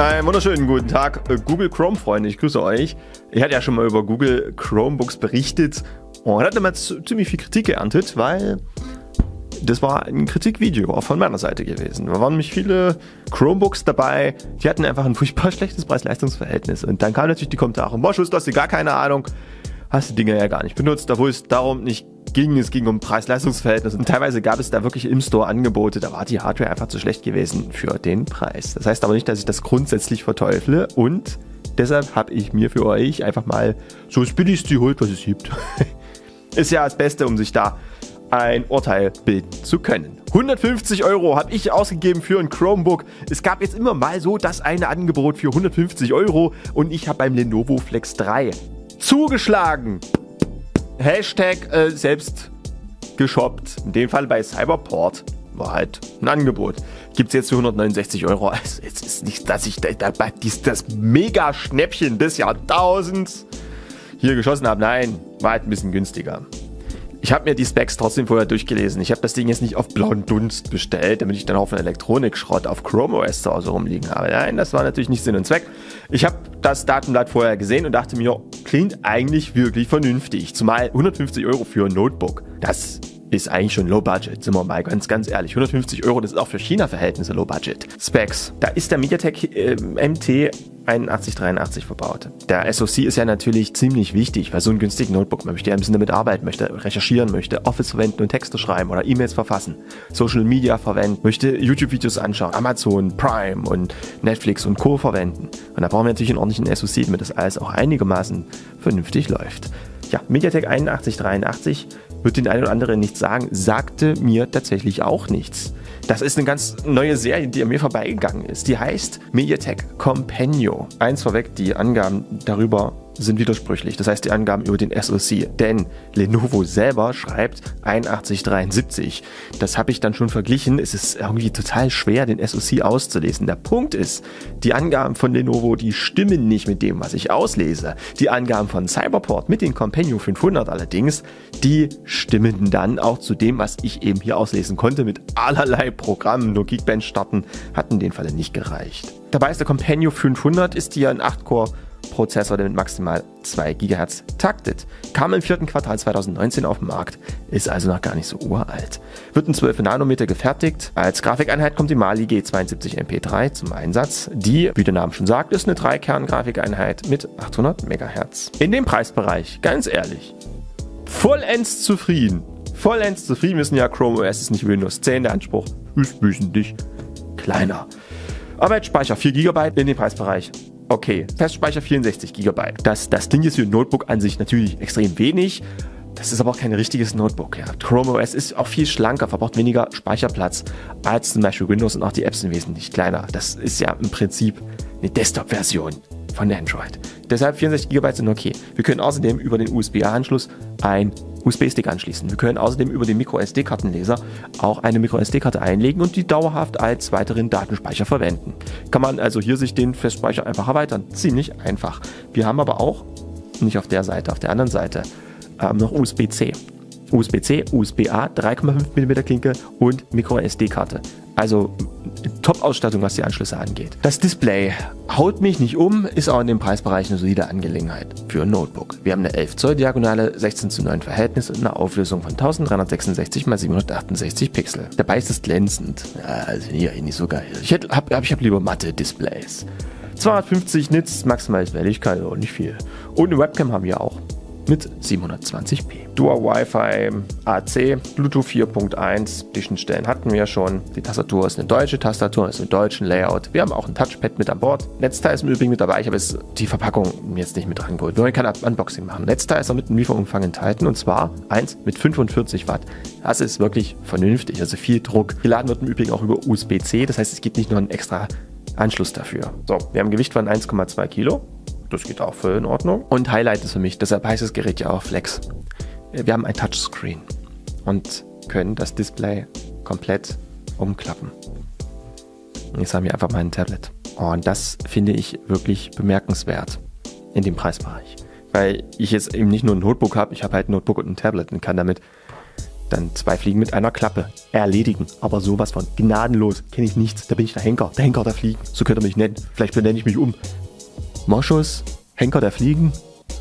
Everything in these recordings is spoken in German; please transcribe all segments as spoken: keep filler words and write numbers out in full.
Einen wunderschönen guten Tag, Google Chrome-Freunde, ich grüße euch. Ich hatte ja schon mal über Google Chromebooks berichtet und hatte damals ziemlich viel Kritik geerntet, weil das war ein Kritikvideo auch von meiner Seite gewesen. Da waren nämlich viele Chromebooks dabei, die hatten einfach ein furchtbar schlechtes Preis-Leistungs-Verhältnis. Und dann kamen natürlich die Kommentare, boah Schuss, du hast dir gar keine Ahnung, hast die Dinger ja gar nicht benutzt, obwohl es darum nicht ging, es ging um Preis-Leistungs-Verhältnis und teilweise gab es da wirklich im Store Angebote, da war die Hardware einfach zu schlecht gewesen für den Preis. Das heißt aber nicht, dass ich das grundsätzlich verteufle und deshalb habe ich mir für euch einfach mal so das Billigste geholt, was es gibt. Ist ja das Beste, um sich da ein Urteil bilden zu können. hundertfünfzig Euro habe ich ausgegeben für ein Chromebook. Es gab jetzt immer mal so das eine Angebot für hundertfünfzig Euro und ich habe beim Lenovo Flex drei zugeschlagen. Hashtag äh, selbst geshoppt. In dem Fall bei Cyberport war halt ein Angebot. Gibt es jetzt für hundertneunundsechzig Euro. Also jetzt ist nicht, dass ich da, da, dies, das Mega-Schnäppchen des Jahrtausends hier geschossen habe. Nein, war halt ein bisschen günstiger. Ich habe mir die Specs trotzdem vorher durchgelesen. Ich habe das Ding jetzt nicht auf blauen Dunst bestellt, damit ich dann auch von Elektronikschrott auf Chrome O S zu Hause rumliegen habe. Nein, das war natürlich nicht Sinn und Zweck. Ich habe das Datenblatt vorher gesehen und dachte mir, klingt eigentlich wirklich vernünftig. Zumal hundertfünfzig Euro für ein Notebook. Das ist eigentlich schon Low Budget, sind wir mal ganz, ganz ehrlich. hundertfünfzig Euro, das ist auch für China-Verhältnisse Low Budget. Specs. Da ist der MediaTek äh, M T einundachtzig dreiundachtzig verbaut. Der S O C ist ja natürlich ziemlich wichtig, weil so ein günstigen Notebook, man möchte ja ein bisschen damit arbeiten, möchte recherchieren, möchte Office verwenden und Texte schreiben oder E-Mails verfassen, Social Media verwenden, möchte YouTube-Videos anschauen, Amazon, Prime und Netflix und Co. verwenden. Und da brauchen wir natürlich einen ordentlichen S O C, damit das alles auch einigermaßen vernünftig läuft. Ja, MediaTek einundachtzig dreiundachtzig wird den einen oder anderen nichts sagen, sagte mir tatsächlich auch nichts. Das ist eine ganz neue Serie, die an mir vorbeigegangen ist. Die heißt MediaTek Companion. Eins vorweg, die Angaben darüber sind widersprüchlich. Das heißt, die Angaben über den S O C. Denn Lenovo selber schreibt einundachtzig dreiundsiebzig. Das habe ich dann schon verglichen. Es ist irgendwie total schwer, den S O C auszulesen. Der Punkt ist, die Angaben von Lenovo, die stimmen nicht mit dem, was ich auslese. Die Angaben von Cyberport mit den Companion fünfhundert allerdings, die stimmen dann auch zu dem, was ich eben hier auslesen konnte. Mit allerlei Programmen, nur Geekbench starten, hat in dem Falle nicht gereicht. Dabei ist der Companion fünfhundert, ist hier ein acht Core Prozessor, der mit maximal zwei Gigahertz taktet. Kam im vierten Quartal zweitausendneunzehn auf den Markt, ist also noch gar nicht so uralt. Wird in zwölf Nanometer gefertigt. Als Grafikeinheit kommt die Mali G zweiundsiebzig M P drei zum Einsatz. Die, wie der Name schon sagt, ist eine drei Kern Grafikeinheit mit achthundert Megahertz. In dem Preisbereich, ganz ehrlich, vollends zufrieden. Vollends zufrieden, wissen ja, Chrome O S ist nicht Windows zehn, der Anspruch ist wesentlich kleiner. Arbeitsspeicher vier Gigabyte in dem Preisbereich. Okay, Festspeicher vierundsechzig Gigabyte. Das, das Ding ist für ein Notebook an sich natürlich extrem wenig. Das ist aber auch kein richtiges Notebook. Ja. Chrome O S ist auch viel schlanker, verbraucht weniger Speicherplatz als zum Beispiel Windows und auch die Apps sind wesentlich kleiner. Das ist ja im Prinzip eine Desktop-Version von Android. Deshalb vierundsechzig Gigabyte sind okay. Wir können außerdem über den U S B A-Anschluss ein U S B-Stick anschließen. Wir können außerdem über den Micro-S D-Kartenleser auch eine Micro-S D-Karte einlegen und die dauerhaft als weiteren Datenspeicher verwenden. Kann man also hier sich den Festspeicher einfach erweitern. Ziemlich einfach. Wir haben aber auch, nicht auf der Seite, auf der anderen Seite, ähm, noch U S B C. U S B C, U S B A, drei Komma fünf Millimeter Klinke und Micro-S D-Karte. Also Top-Ausstattung, was die Anschlüsse angeht. Das Display haut mich nicht um, ist auch in dem Preisbereich eine solide Angelegenheit für ein Notebook. Wir haben eine elf Zoll Diagonale, sechzehn zu neun Verhältnis und eine Auflösung von dreizehnhundertsechsundsechzig mal siebenhundertachtundsechzig Pixel. Dabei ist es glänzend. Ja, also hier nicht so geil. Ich habe hab, ich hab lieber matte Displays. zweihundertfünfzig Nits, maximale Helligkeit, auch nicht viel. Und eine Webcam haben wir auch. Mit siebenhundertzwanzig p. Dual Wi-Fi, A C, Bluetooth vier Punkt eins, die Schnittstellen hatten wir schon. Die Tastatur ist eine deutsche Tastatur, ist ein deutschen Layout. Wir haben auch ein Touchpad mit an Bord. Netzteil ist im Übrigen mit dabei, ich habe jetzt die Verpackung jetzt nicht mit dran geholt. Nur ich kann Unboxing machen. Netzteil ist auch mit einem Lieferumfang enthalten und zwar eins mit fünfundvierzig Watt. Das ist wirklich vernünftig, also viel Druck. Geladen wird im Übrigen auch über U S B C, das heißt es gibt nicht nur einen extra Anschluss dafür. So, wir haben ein Gewicht von eins Komma zwei Kilo. Das geht auch voll in Ordnung. Und Highlight ist für mich, deshalb heißt das Gerät ja auch Flex. Wir haben ein Touchscreen und können das Display komplett umklappen. Und jetzt haben wir einfach mal ein Tablet. Und das finde ich wirklich bemerkenswert in dem Preisbereich. Weil ich jetzt eben nicht nur ein Notebook habe, ich habe halt ein Notebook und ein Tablet und kann damit Dann zwei Fliegen mit einer Klappe. Erledigen. Aber sowas von gnadenlos. Kenne ich nichts. Da bin ich der Henker. Der Henker der Fliegen. So könnt ihr mich nennen. Vielleicht benenne ich mich um. Moschus, Henker der Fliegen.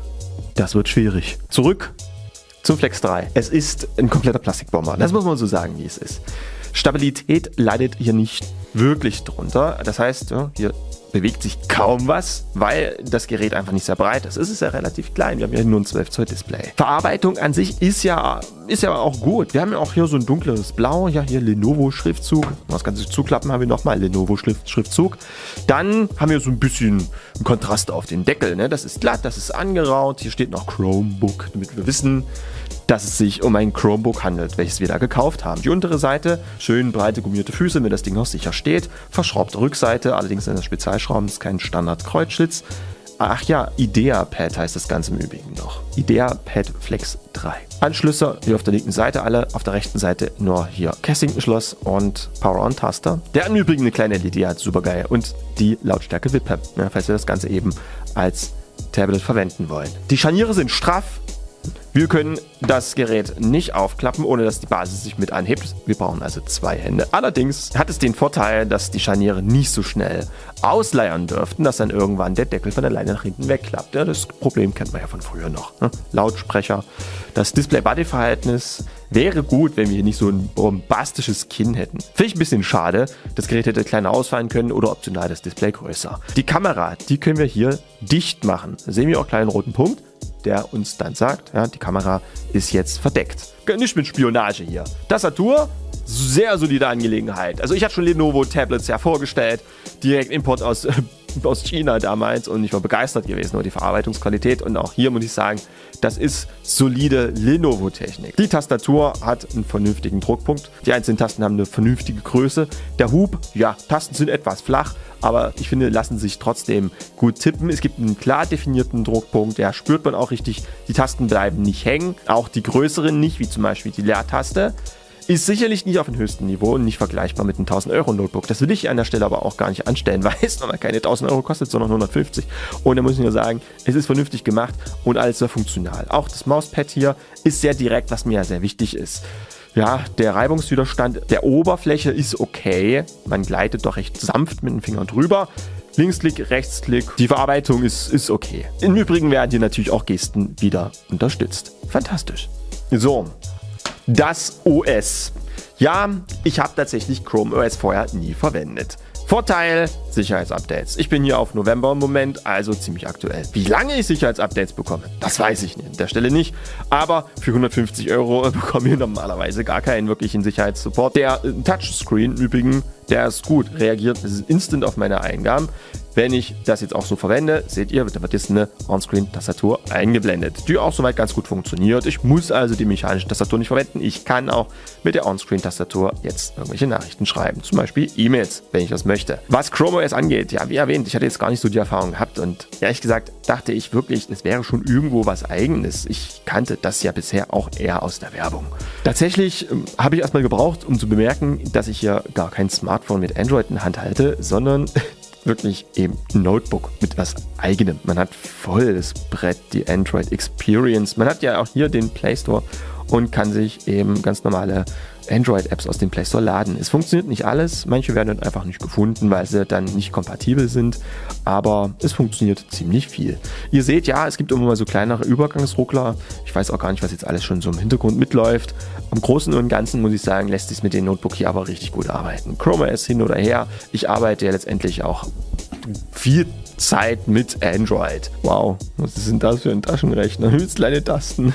Das wird schwierig. Zurück zum Flex drei. Es ist ein kompletter Plastikbomber. Das muss man so sagen, wie es ist. Stabilität leidet hier nicht wirklich drunter. Das heißt, hier bewegt sich kaum was, weil das Gerät einfach nicht sehr breit ist. Es ist ja relativ klein. Wir haben ja nur ein zwölf Zoll Display. Verarbeitung an sich ist ja, ist ja auch gut. Wir haben ja auch hier so ein dunkles Blau. Ja, hier Lenovo-Schriftzug. Das Ganze zuklappen haben wir nochmal Lenovo-Schriftzug. Dann haben wir so ein bisschen einen Kontrast auf den Deckel. Ne? Das ist glatt, das ist angeraut. Hier steht noch Chromebook, damit wir wissen, dass es sich um ein Chromebook handelt, welches wir da gekauft haben. Die untere Seite, schön breite gummierte Füße, wenn das Ding noch sicher steht. Verschraubte Rückseite, allerdings in der Spezialschrauben, ist kein Standard-Kreuzschlitz. Ach ja, IdeaPad heißt das Ganze im Übrigen noch. IdeaPad Flex drei. Anschlüsse hier auf der linken Seite alle, auf der rechten Seite nur hier Kessington-Schloss und Power-On-Taster. Der im Übrigen eine kleine L E D hat, super geil. Und die Lautstärke W I P, ja, falls wir das Ganze eben als Tablet verwenden wollen. Die Scharniere sind straff. Wir können das Gerät nicht aufklappen, ohne dass die Basis sich mit anhebt. Wir brauchen also zwei Hände. Allerdings hat es den Vorteil, dass die Scharniere nicht so schnell ausleiern dürften, dass dann irgendwann der Deckel von alleine nach hinten wegklappt. Ja, das Problem kennt man ja von früher noch. Ne? Lautsprecher. Das Display-Body-Verhältnis wäre gut, wenn wir hier nicht so ein bombastisches Kinn hätten. Finde ich ein bisschen schade. Das Gerät hätte kleiner ausfallen können oder optional das Display größer. Die Kamera, die können wir hier dicht machen. Da sehen wir auch einen kleinen roten Punkt, der uns dann sagt, ja, die Kamera ist jetzt verdeckt. Nicht mit Spionage hier. Tastatur, sehr solide Angelegenheit. Also ich hatte schon Lenovo-Tablets ja vorgestellt, direkt Import aus, äh, aus China damals und ich war begeistert gewesen über die Verarbeitungsqualität und auch hier muss ich sagen, das ist solide Lenovo-Technik. Die Tastatur hat einen vernünftigen Druckpunkt. Die einzelnen Tasten haben eine vernünftige Größe. Der Hub, ja, Tasten sind etwas flach, aber ich finde, lassen sich trotzdem gut tippen. Es gibt einen klar definierten Druckpunkt, der spürt man auch richtig. Die Tasten bleiben nicht hängen, auch die größeren nicht, wie zum Beispiel die Leertaste. Ist sicherlich nicht auf dem höchsten Niveau und nicht vergleichbar mit einem tausend Euro Notebook. Das will ich an der Stelle aber auch gar nicht anstellen, weil es nochmal keine tausend Euro kostet, sondern hundertfünfzig. Und da muss ich nur sagen, es ist vernünftig gemacht und alles sehr funktional. Auch das Mauspad hier ist sehr direkt, was mir ja sehr wichtig ist. Ja, der Reibungswiderstand der Oberfläche ist okay. Man gleitet doch recht sanft mit dem Finger drüber. Linksklick, Rechtsklick. Die Verarbeitung ist, ist okay. Im Übrigen werden hier natürlich auch Gesten wieder unterstützt. Fantastisch. So. Das O S. Ja, ich habe tatsächlich Chrome O S vorher nie verwendet. Vorteil, Sicherheitsupdates. Ich bin hier auf November im Moment, also ziemlich aktuell. Wie lange ich Sicherheitsupdates bekomme, das weiß ich nicht, an der Stelle nicht. Aber für hundertfünfzig Euro bekomme ich normalerweise gar keinen wirklichen Sicherheitssupport. Der Touchscreen im Übrigen, der ist gut, reagiert instant auf meine Eingaben. Wenn ich das jetzt auch so verwende, seht ihr, da wird jetzt eine On-Screen-Tastatur eingeblendet, die auch soweit ganz gut funktioniert. Ich muss also die mechanische Tastatur nicht verwenden. Ich kann auch mit der On-Screen-Tastatur jetzt irgendwelche Nachrichten schreiben, zum Beispiel E-Mails, wenn ich das möchte. Was Chrome O S angeht, ja, wie erwähnt, ich hatte jetzt gar nicht so die Erfahrung gehabt und ehrlich gesagt dachte ich wirklich, es wäre schon irgendwo was Eigenes. Ich kannte das ja bisher auch eher aus der Werbung. Tatsächlich ähm, habe ich erstmal gebraucht, um zu bemerken, dass ich hier gar kein Smartphone mit Android in der Hand halte, sondern wirklich eben ein Notebook mit was Eigenem. Man hat voll das Brett, die Android Experience. Man hat ja auch hier den Play Store und kann sich eben ganz normale Android-Apps aus dem Play Store laden. Es funktioniert nicht alles. Manche werden dann einfach nicht gefunden, weil sie dann nicht kompatibel sind. Aber es funktioniert ziemlich viel. Ihr seht, ja, es gibt immer mal so kleinere Übergangsruckler. Ich weiß auch gar nicht, was jetzt alles schon so im Hintergrund mitläuft. Am Großen und Ganzen muss ich sagen, lässt sich mit dem Notebook hier aber richtig gut arbeiten. Chrome O S hin oder her. Ich arbeite ja letztendlich auch viel Zeit mit Android. Wow, was ist denn das für ein Taschenrechner? Höchst kleine Tasten.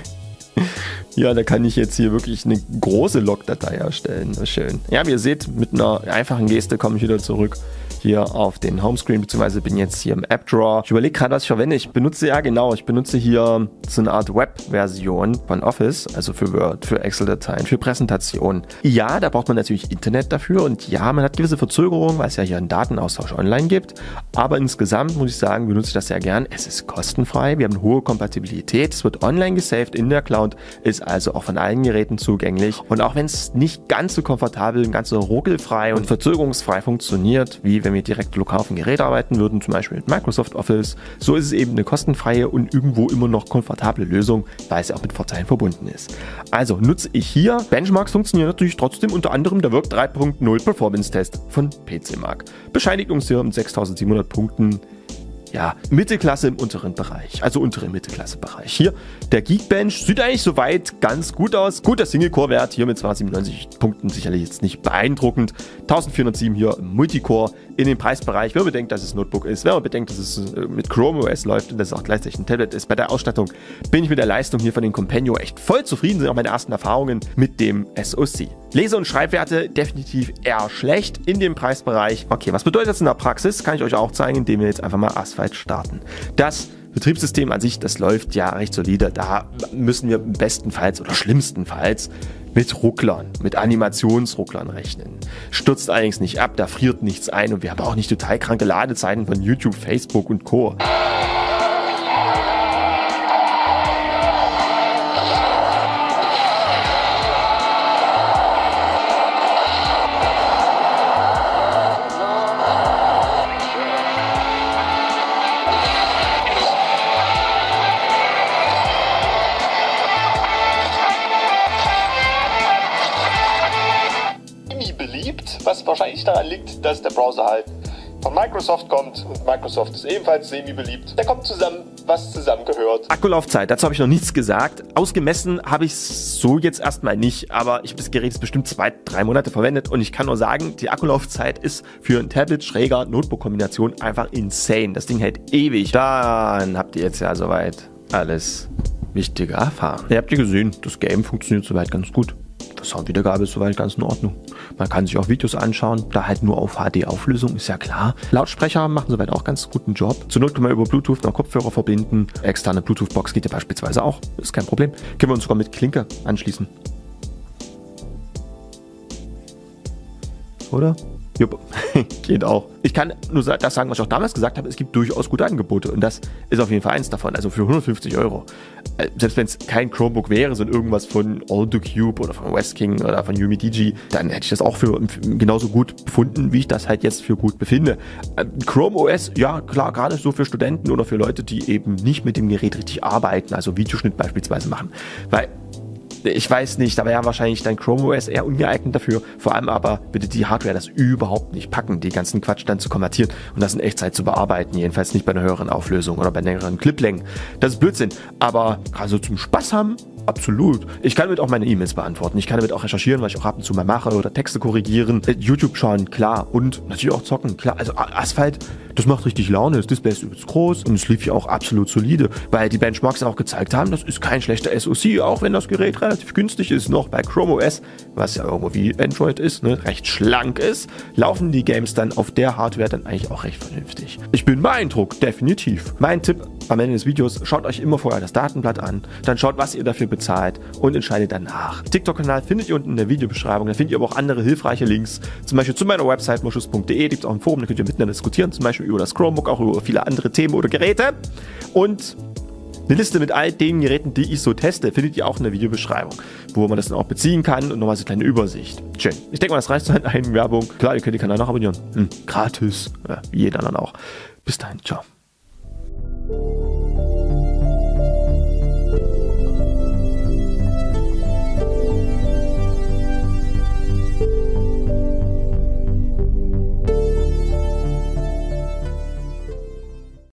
Ja, da kann ich jetzt hier wirklich eine große Logdatei erstellen. Das ist schön. Ja, wie ihr seht, mit einer einfachen Geste komme ich wieder zurück hier auf den Homescreen, beziehungsweise bin jetzt hier im App Drawer. Ich überlege gerade, was ich verwende. Ich benutze, ja genau, ich benutze hier so eine Art Web-Version von Office, also für Word, für Excel-Dateien, für Präsentationen. Ja, da braucht man natürlich Internet dafür und ja, man hat gewisse Verzögerungen, weil es ja hier einen Datenaustausch online gibt. Aber insgesamt muss ich sagen, benutze ich das sehr gern. Es ist kostenfrei, wir haben eine hohe Kompatibilität, es wird online gesaved in der Cloud, ist also auch von allen Geräten zugänglich. Und auch wenn es nicht ganz so komfortabel, ganz so ruckelfrei und verzögerungsfrei funktioniert, wie wenn wenn wir direkt lokal auf dem Gerät arbeiten würden, zum Beispiel mit Microsoft Office. So ist es eben eine kostenfreie und irgendwo immer noch komfortable Lösung, weil es ja auch mit Vorteilen verbunden ist. Also nutze ich hier. Benchmarks funktionieren natürlich trotzdem, unter anderem der Work drei Punkt null Performance Test von P C Mark. Bescheinigt uns hier um sechstausendsiebenhundert Punkten. Ja, Mittelklasse im unteren Bereich, also untere Mittelklasse-Bereich. Hier, der Geekbench sieht eigentlich soweit ganz gut aus. Gut, der Single-Core-Wert hier mit zweihundertsiebenundneunzig Punkten sicherlich jetzt nicht beeindruckend. eintausendvierhundertsieben hier im Multicore in den Preisbereich. Wenn man bedenkt, dass es Notebook ist, wenn man bedenkt, dass es mit Chrome O S läuft und dass es auch gleichzeitig ein Tablet ist, bei der Ausstattung bin ich mit der Leistung hier von den Companion echt voll zufrieden. Sind auch meine ersten Erfahrungen mit dem S O C. Lese- und Schreibwerte definitiv eher schlecht in dem Preisbereich. Okay, was bedeutet das in der Praxis? Kann ich euch auch zeigen, indem wir jetzt einfach mal Asphalt starten. Das Betriebssystem an sich, das läuft ja recht solide. Da müssen wir bestenfalls oder schlimmstenfalls mit Rucklern, mit Animationsrucklern rechnen. Stürzt allerdings nicht ab, da friert nichts ein und wir haben auch nicht total kranke Ladezeiten von YouTube, Facebook und Co. Was wahrscheinlich daran liegt, dass der Browser halt von Microsoft kommt und Microsoft ist ebenfalls semi-beliebt. Da kommt zusammen, was zusammengehört. Akkulaufzeit, dazu habe ich noch nichts gesagt. Ausgemessen habe ich es so jetzt erstmal nicht, aber ich habe das Gerät jetzt bestimmt zwei, drei Monate verwendet und ich kann nur sagen, die Akkulaufzeit ist für ein Tablet, schräger Notebook-Kombination einfach insane. Das Ding hält ewig. Dann habt ihr jetzt ja soweit alles Wichtige erfahren. Ihr habt ja gesehen, das Game funktioniert soweit ganz gut. Die Soundwiedergabe ist soweit ganz in Ordnung. Man kann sich auch Videos anschauen, da halt nur auf H D-Auflösung, ist ja klar. Lautsprecher machen soweit auch ganz guten Job. Zur Not können wir über Bluetooth noch Kopfhörer verbinden. Externe Bluetooth-Box geht ja beispielsweise auch, ist kein Problem. Können wir uns sogar mit Klinke anschließen. Oder? Jupp, geht auch. Ich kann nur das sagen, was ich auch damals gesagt habe, es gibt durchaus gute Angebote und das ist auf jeden Fall eins davon, also für hundertfünfzig Euro. Selbst wenn es kein Chromebook wäre, sondern irgendwas von AutoCube oder von Westking oder von UmiDigi, dann hätte ich das auch für genauso gut befunden, wie ich das halt jetzt für gut befinde. Chrome O S, ja klar, gerade so für Studenten oder für Leute, die eben nicht mit dem Gerät richtig arbeiten, also Videoschnitt beispielsweise machen, weil ich weiß nicht, da wäre wahrscheinlich dein Chrome O S eher ungeeignet dafür. Vor allem aber bitte die Hardware das überhaupt nicht packen, die ganzen Quatsch dann zu konvertieren und das in Echtzeit zu bearbeiten. Jedenfalls nicht bei einer höheren Auflösung oder bei längeren Cliplängen. Das ist Blödsinn. Aber gerade so zum Spaß haben, absolut. Ich kann damit auch meine E-Mails beantworten. Ich kann damit auch recherchieren, was ich auch ab und zu mal mache oder Texte korrigieren. YouTube schauen, klar. Und natürlich auch zocken, klar. Also Asphalt, das macht richtig Laune. Das Display ist übelst groß und es lief ja auch absolut solide, weil die Benchmarks auch gezeigt haben, das ist kein schlechter S O C, auch wenn das Gerät relativ günstig ist, noch bei Chrome O S, was ja irgendwo wie Android ist, ne, recht schlank ist, laufen die Games dann auf der Hardware dann eigentlich auch recht vernünftig. Ich bin beeindruckt, definitiv. Mein Tipp am Ende des Videos, schaut euch immer vorher das Datenblatt an, dann schaut, was ihr dafür bezahlt und entscheidet danach. TikTok-Kanal findet ihr unten in der Videobeschreibung, da findet ihr aber auch andere hilfreiche Links, zum Beispiel zu meiner Website moschus punkt de, gibt es auch ein Forum, da könnt ihr miteinander diskutieren, zum Beispiel über das Chromebook, auch über viele andere Themen oder Geräte. Und eine Liste mit all den Geräten, die ich so teste, findet ihr auch in der Videobeschreibung, wo man das dann auch beziehen kann und nochmal so eine kleine Übersicht. Schön. Ich denke mal, das reicht zur Eigenwerbung. Klar, ihr könnt den Kanal noch abonnieren. Hm, gratis. Ja, wie jeder dann auch. Bis dahin. Ciao.